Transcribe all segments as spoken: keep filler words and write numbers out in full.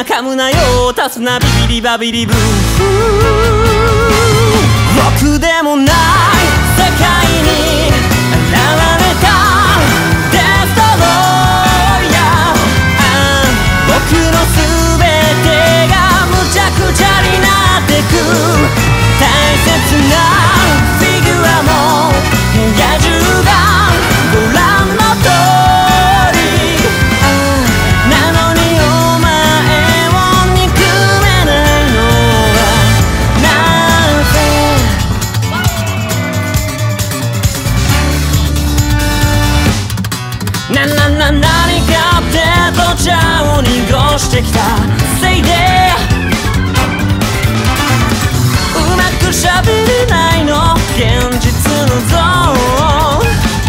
噛むなよ足すなビビリバビリブー。ろくでもない世界に現れたデストロイヤー。僕の全てがむちゃくちゃになってく。大切なフィギュアも部屋中がご覧の通り。なのにお前を憎めないのはなぜ。ななな何かってと茶を濁してきたせいでうまくしゃべれないの現実のゾーン。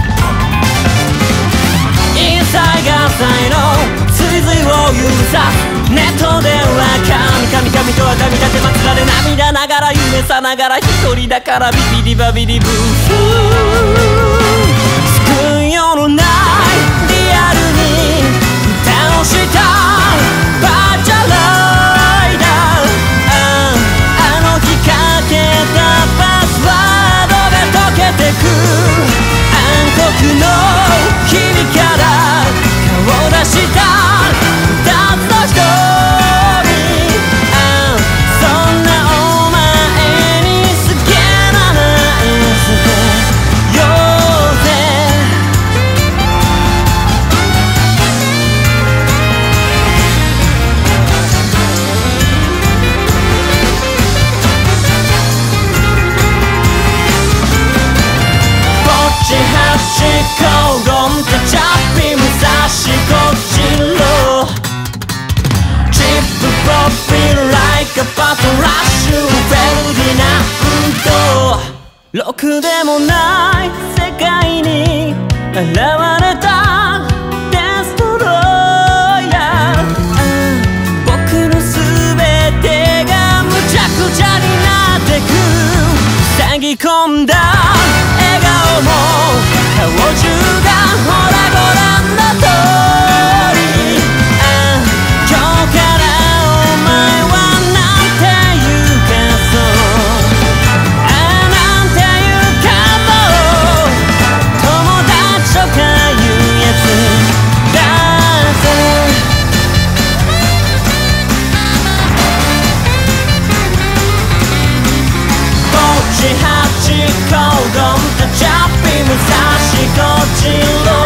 一切合切の追随を許さずネットでは神々神とは神立て祭られ涙ながら夢さながら一人だからビビリバビリブー。救いようのないリアルに蓋をしたバーチャルライダー。あの日かけたパスワードが溶けてく。暗黒の日々から顔出したふたつの瞳。そんなお前に好きな名前捨てようぜ。ぼっちはちこごんってチャッピ武蔵こっちろチップポッピーライカパトラッシュフェルディナンド。ろくでもない世界に現れたデストロイヤー。僕の全てがむちゃくちゃになってく。塞ぎ込んだ笑顔も顔中がほらご覧の通り。今日からお前はなんて言うかそうなんて言うかと友達とか言うやつだぜ。ぼっちはちこごんってチャッピ武蔵こっちろ